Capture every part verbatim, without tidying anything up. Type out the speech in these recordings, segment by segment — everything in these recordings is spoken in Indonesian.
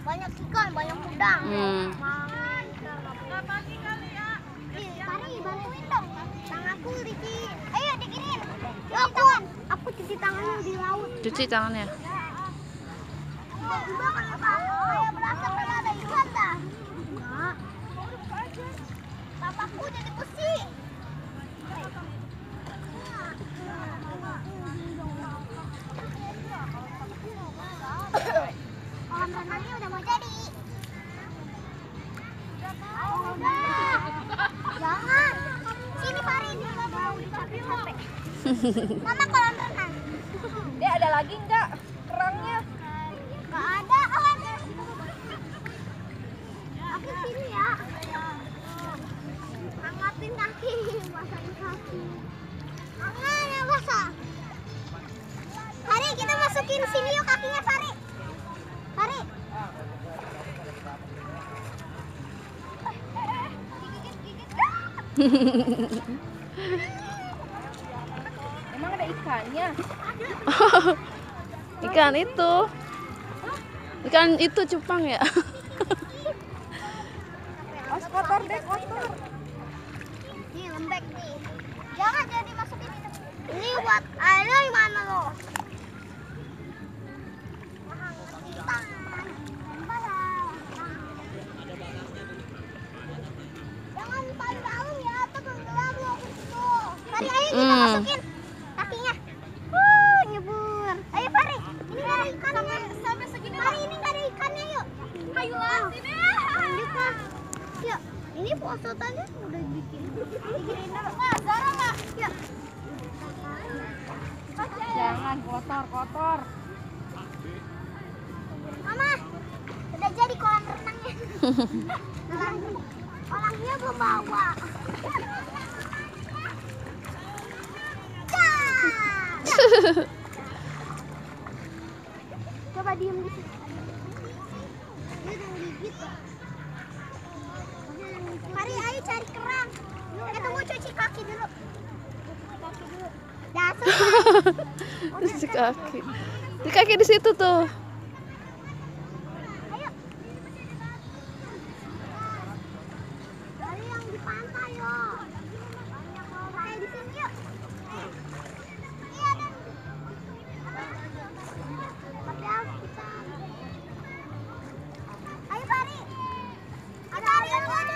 Banyak ikan, banyak udang. Hmm. Mari bantuin dong. Tanganku Riki. Ayo diginiin. Ya aku, aku cuci tangannya di laut. Cuci tangannya. Tiba-tiba kenapa? Saya berasa pernah ada ikan dah. Enggak. Papaku jadi pusing. Kolam renangnya udah mau jadi. Oh, udah. Jangan. Sini Fari, ini mau capek-capek. Mama kolam renang. Dia ada lagi enggak kerangnya? Nggak ada. Aku sini ya. Angkatin kaki, basahin kaki. Tangan yang basah. Fari, kita masukin sini yuk kakinya Fari. Fari. Emang ada ikannya? Ikan itu. Ikan itu cupang ya. Oh, kotor deh, kotor. Ini lembek nih. Jangan jadi masukin ini. Ini buat air mana lo? Jangan paling dalam ya, tenggelam lo ke situ. Fari, ayo kita Hmm. masukin kakinya. Wuh, nyebur. Ayo Fari, ini nggak ada ikannya. Sampai segini. Fari, ini nggak ada ikannya yuk. Ayo lah, sini. Lanjut lah. Yuk, ini foto tadi udah bikin. Bikinin dulu. Nggak, Zara nggak? Yuk. Jangan kotor, kotor. Mama, udah jadi kolam renangnya. Kolam, kolamnya belum bawa. Dah. Coba diem di sini. Dia udah gigit. Mari, ayo cari kerang. Eh, tunggu cuci kaki dulu. Cuci kaki dulu. Dah, selesai. Cuci kaki. Di kaki di situ tuh. Ayo. Cari yang di pantai loh. Kayak di sini yuk. Iya dan. Padahal kita. Ayo Fari. Ada Aryan ada.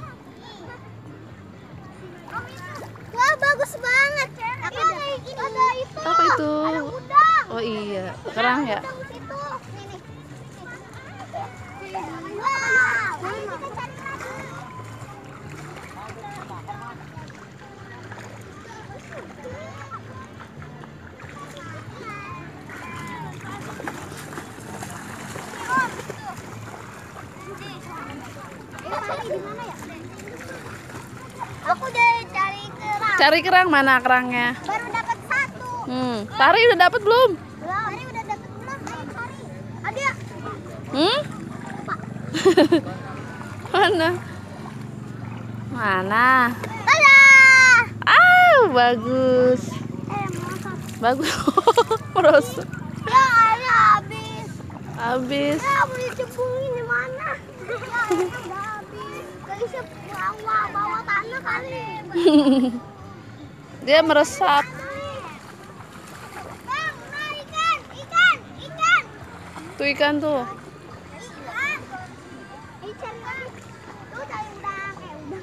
Wah bagus banget. Tapi ada ini. Ada itu. Apa itu? Ada udang. Oh iya, kerang ya. Udang di situ. Nih, nih. Wah, mari kita cari lagi. Aku udah cari kerang. Cari kerang, mana kerangnya? Baru dapat satu. Hmm, Fari udah dapat belum? Belum. Hari udah dapat belum? Ayo cari. Ada ya? Hmm? Mana? Mana? Dadah. Ah, bagus. Eh, makan. Bagus. Merosot. Ya, airnya habis. Habis. Ya, mau dicemplungin di mana? Ya, airnya udah habis. Gak bisa bawa, bawa tanah kali. Dia meresap. Bang, nah ikan, ikan, ikan. Tuh ikan tuh. Ikan. Ikan kan. Tuh cari udang, eh udang.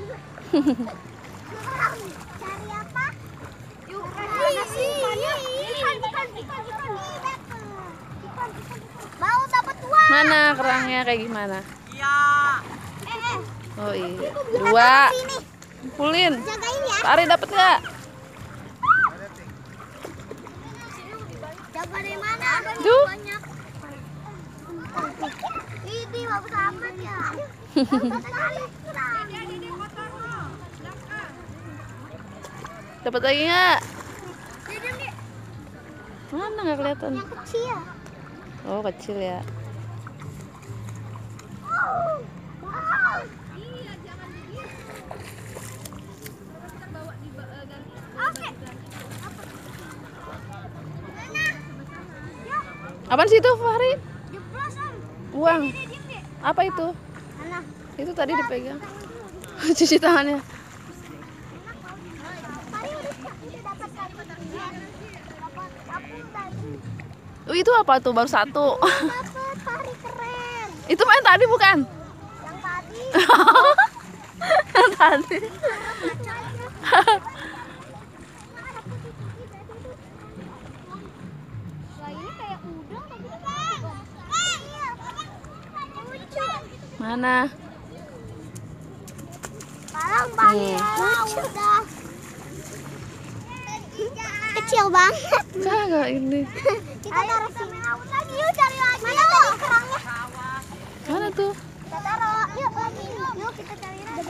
Cari apa? Ikan. Ikan, ikan, ikan, ikan. Ikan, ikan. Mau dapat dua. Mana kerangnya kayak gimana? Eh, eh. Oh iya. Kita Dua. taruh sini. Kumpulin. Jagain ya. Fari dapat nggak? Jaga dari mana? Duh. Banyak. Ini bagus amat ya. Dapat kali. Dapat lagi nggak? Diam, Di. Mana nggak kelihatan? Yang kecil. Oh kecil ya. Oh, wow. Oke. Mana? Yuk, Apaan sih itu Fahri? jeblos Om. Uang. Ini diem deh. Apa itu? Mana? Itu tadi dipegang. Cuci tangannya. Pari udah udah dapat satu. Dapat kapur tadi. Oh, itu apa tuh? Baru satu. Dapat Pari keren. Itu main tadi bukan? Yang tadi. Yang tadi. Wah, ini kayak udang tapi bang. Eh, iya. Lucu. Mana? Sekarang bang udah kecil banget. Kagak ini. Kita taruh sini lagi, yuk cari lagi. Mana tuh kerangnya? Mana tuh? Kita taruh, yuk lagi. Yuk kita cari lagi.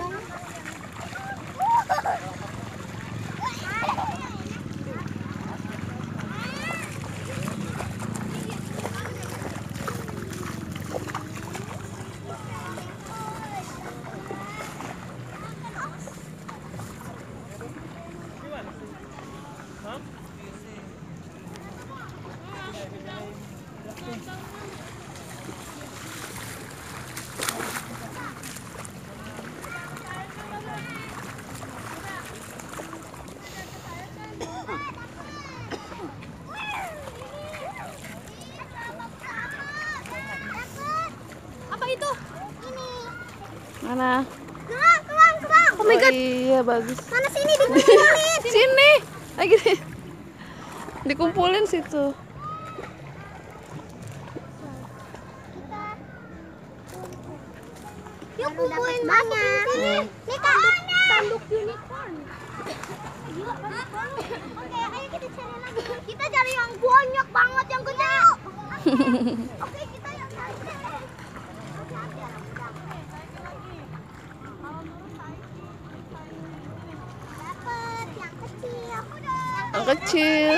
Apa itu? Ini. Mana? Kerang, kerang, kerang. Oh my god. Iya, bagus. Mana sini dikumpulin? Sini. Lagi di- dikumpulin situ. Yuk kumpulin banyak. Hmm. Ini tanduk, tanduk unicorn. Gila banyak banget. Oke, ayo kita cari lagi. Kita cari yang banyak banget, yang gede. Oke, kita yang cari. Hati-hati ya, dapat yang kecil. Yang kecil.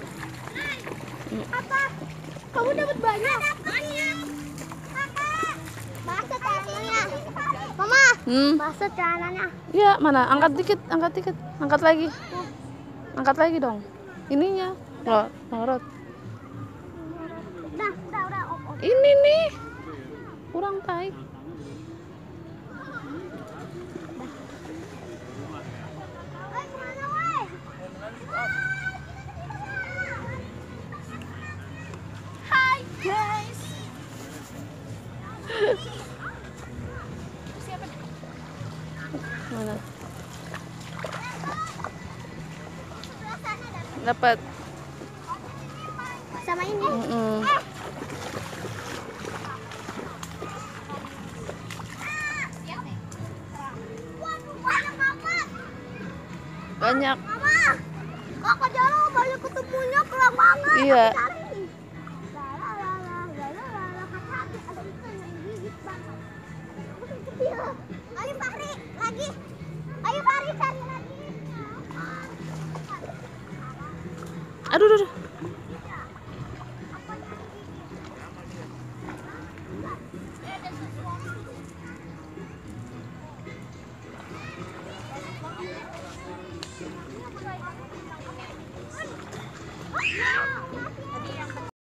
Apa? Kamu dapat banyak? Banyak. Kakak, bahasa celananya. Mama, Hmm. bahasa celananya. Iya, mana? Angkat dikit, angkat dikit. Angkat lagi. Angkat lagi dong. Ininya. Loh, ngorot. Udah, udah, udah. Oh, oh. Ini nih. Kurang baik. Woi, kemana, woi? Hai, guys. Mana? Sebelah sana dapat. Dapat. Sama ini. Mm-mm. Waduh, banyak banget. Banyak. Mama, kakak Jaro banyak ketemunya kerang banget. Iya. Aku cari. Lalalala, lalalala. Hati-hati, ada ikan yang gigit banget. Ikan kecil. Ayo Fahri, lagi. Ayo Fahri cari lagi. Aduh, aduh, aduh.